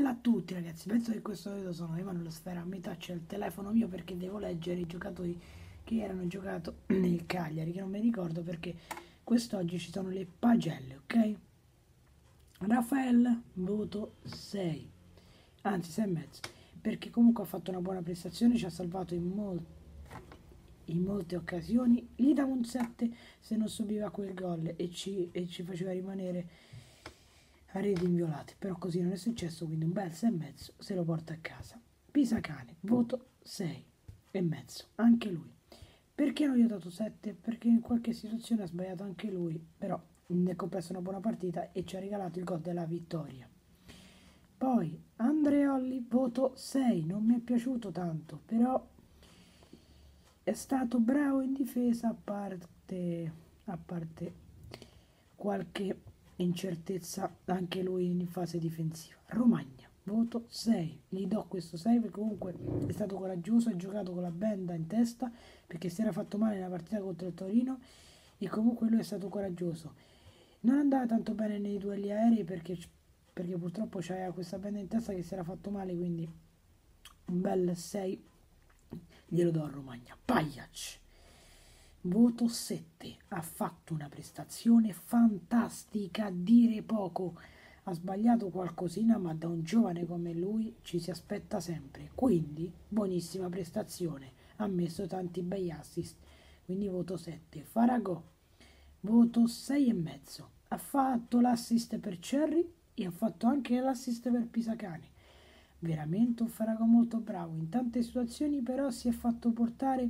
Bella a tutti ragazzi, penso che questo video sono Emanuele Sfera, a metà c'è il telefono mio perché devo leggere i giocatori che erano giocati nel Cagliari, che non mi ricordo perché quest'oggi ci sono le pagelle, ok? Rafael, voto 6, anzi 6,5, perché comunque ha fatto una buona prestazione, ci ha salvato in molte occasioni, gli davo un 7 se non subiva quel gol e ci faceva rimanere a reti inviolate, però così non è successo, quindi un bel 6,5 se lo porta a casa. Pisacane, voto 6,5, anche lui. Perché non gli ho dato 7? Perché in qualche situazione ha sbagliato anche lui, però ne ha compreso una buona partita e ci ha regalato il gol della vittoria. Poi Andreolli, voto 6, non mi è piaciuto tanto, però è stato bravo in difesa a parte qualche incertezza anche lui in fase difensiva. Romagna, voto 6, gli do questo 6 perché comunque è stato coraggioso, ha giocato con la benda in testa perché si era fatto male nella partita contro il Torino e comunque lui è stato coraggioso. Non andava tanto bene nei duelli aerei perché purtroppo c'aveva questa benda in testa che si era fatto male, quindi un bel 6 glielo do a Romagna. Pagliac, voto 7, ha fatto una prestazione fantastica, a dire poco. Ha sbagliato qualcosina, ma da un giovane come lui ci si aspetta sempre. Quindi, buonissima prestazione. Ha messo tanti bei assist. Quindi voto 7. Faragò, voto 6,5. Ha fatto l'assist per Cerri e ha fatto anche l'assist per Pisacane. Veramente un Faragò molto bravo. In tante situazioni però si è fatto portare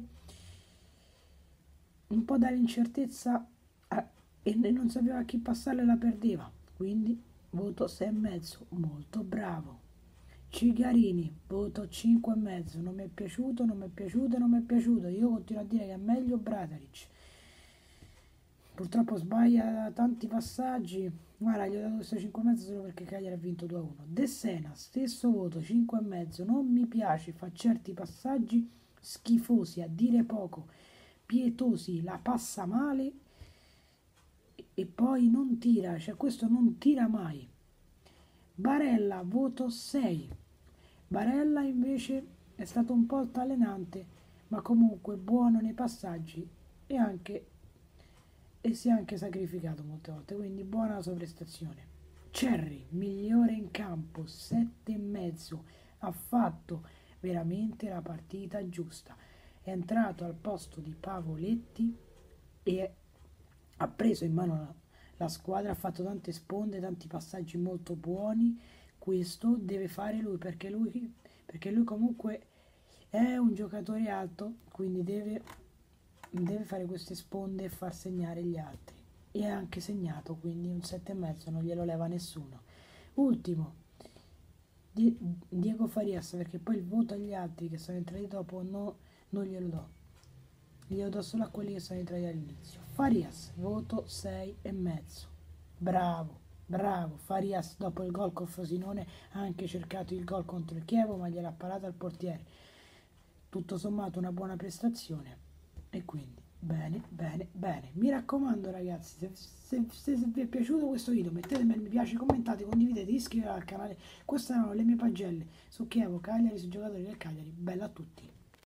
un po' dall'incertezza e non sapeva a chi passarla e la perdeva, quindi voto 6,5, molto bravo. Cigarini, voto 5,5, non mi è piaciuto, non mi è piaciuto, non mi è piaciuto, io continuo a dire che è meglio Brataric, purtroppo sbaglia tanti passaggi, guarda gli ho dato questo 5,5 solo perché Cagliari ha vinto 2-1. De Sena, stesso voto, 5,5, non mi piace, fa certi passaggi schifosi, a dire poco, pietosi, la passa male e poi non tira, cioè questo non tira mai. Barella, voto 6. Barella invece è stato un po' altalenante, ma comunque buono nei passaggi e si è anche sacrificato molte volte, quindi buona la sua prestazione. Cerri, migliore in campo, 7,5, ha fatto veramente la partita giusta. È entrato al posto di Pavoletti e ha preso in mano la squadra, ha fatto tante sponde, tanti passaggi molto buoni. Questo deve fare lui perché lui comunque è un giocatore alto, quindi deve fare queste sponde e far segnare gli altri. E ha anche segnato, quindi un 7,5 non glielo leva nessuno. Ultimo, Diego Farias, perché poi il voto agli altri che sono entrati dopo non glielo do. Glielo do solo a quelli che sono entrati all'inizio. Farias, voto 6,5. Bravo, bravo. Farias dopo il gol con Frosinone ha anche cercato il gol contro il Chievo, ma gliel'ha parato al portiere. Tutto sommato una buona prestazione e quindi bene, bene, bene. Mi raccomando ragazzi, se vi è piaciuto questo video mettetemi il mi piace, commentate, condividete, iscrivetevi al canale. Queste erano le mie pagelle su Chievo, Cagliari, sui giocatori del Cagliari. Bella a tutti.